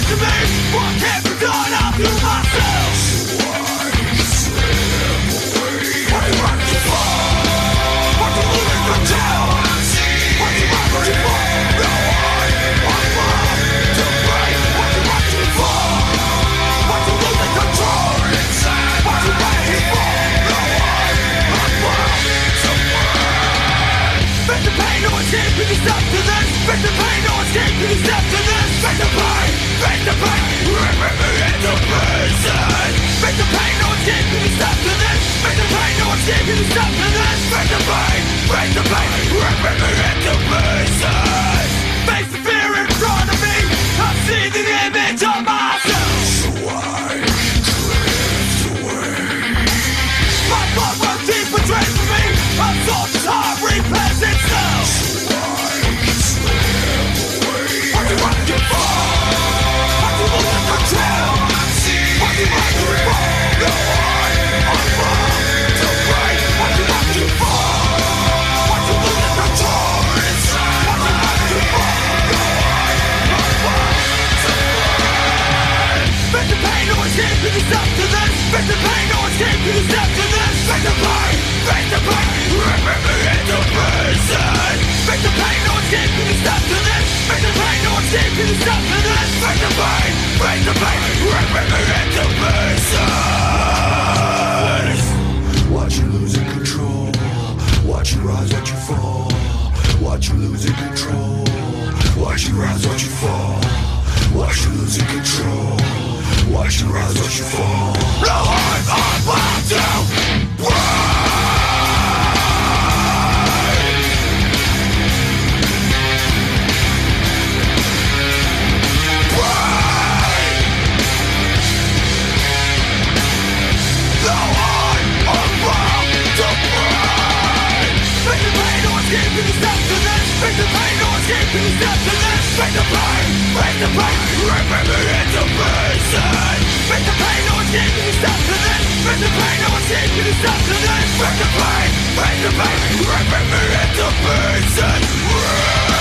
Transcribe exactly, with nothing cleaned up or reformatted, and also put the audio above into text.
to me. What can't be done, I'll do myself. So I can slip away. What you running for? What you losing control? What you running for? No, I, I'm wrong to break. What you running for? What you losing control? What you running for? No, I, I'm wrong to break. Face the pain, no escape, can you stop to this? Face the pain, no escape, can you stop to this? Face the pain, face the pain, remember it's a person. Face the pain, no escape, can you stop to this? Face the pain, no escape, can you stop to this? Face the pain, face the pain, remember it's a person. Face the fear in front of me, I see the image of myself. So I drift away. My blood runs deep betrayed for me, I saw this heart repairs itself. So I can slip away. What you running for? What you losing control? What you running for? No, I, I'm wrong to break. What you running for? What you losing control? What you running for? No, I, I'm wrong to break. Face the pain, no escape, can you stop to this? Face the pain, no escape, can you stop to this? Face the pain, face the pain, remember it's a person. Face the pain, no escape, can you stop to this? Face the pain, no escape, can you stop to this? Face the pain, face the pain, remember it's a person. Watch you losing control. Watch you rise, watch you fall. Watch you losing control. Watch you rise, watch you fall. Watch you losing control. Watch you rise, watch you fall. No, I'm unbound to break. Can you stop to this? Face the pain, no escape, can you stop to this? Face the pain, face the pain, remember it's a person. Face the pain, no escape, can you stop to this? Face the pain, no escape, can you stop to this? Face the pain, face the pain, remember it's a person.